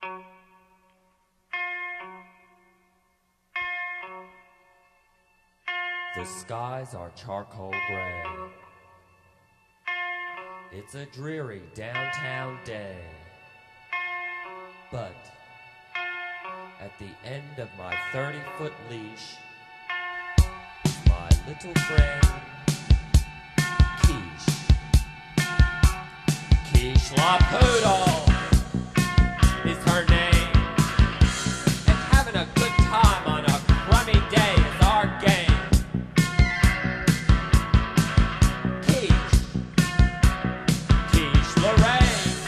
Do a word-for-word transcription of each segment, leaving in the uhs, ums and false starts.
The skies are charcoal gray. It's a dreary downtown day. But at the end of my thirty-foot leash, my little friend, Quiche. Quiche La Poodle is her name. And having a good time on a crummy day is our game. Quiche. Quiche Lorraine.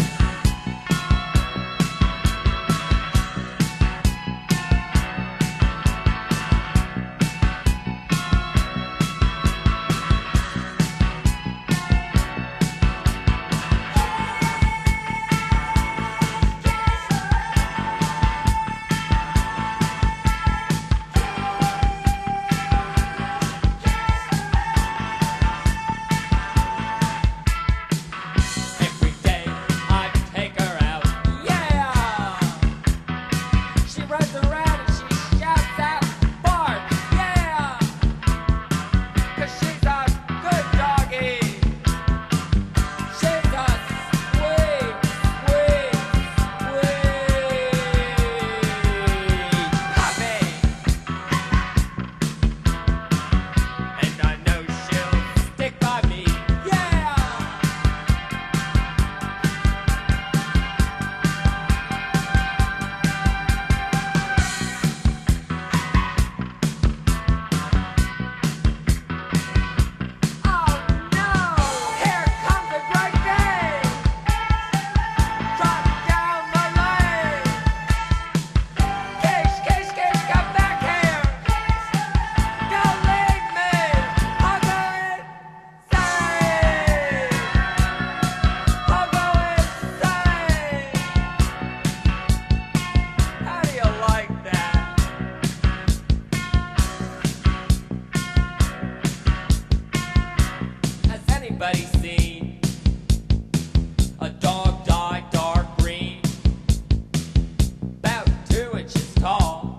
Anybody seen a dog dye dark green, about two inches tall,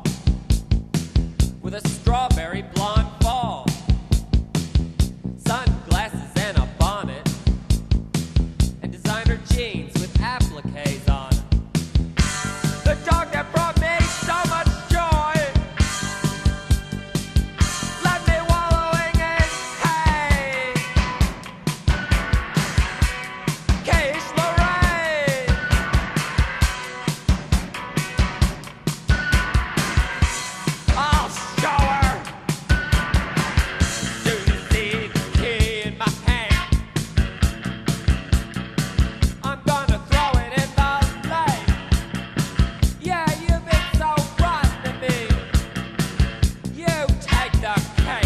with a strawberry blonde fall, sunglasses and a bonnet, and designer jeans with appliques on them? The dog that brought me so much joy left me wallowing in hay. Quiche Lorraine. I'll show her. Do you see the key in my hand? I'm gonna throw it in the lake. Yeah, you've been so rotten to me. You take the cake.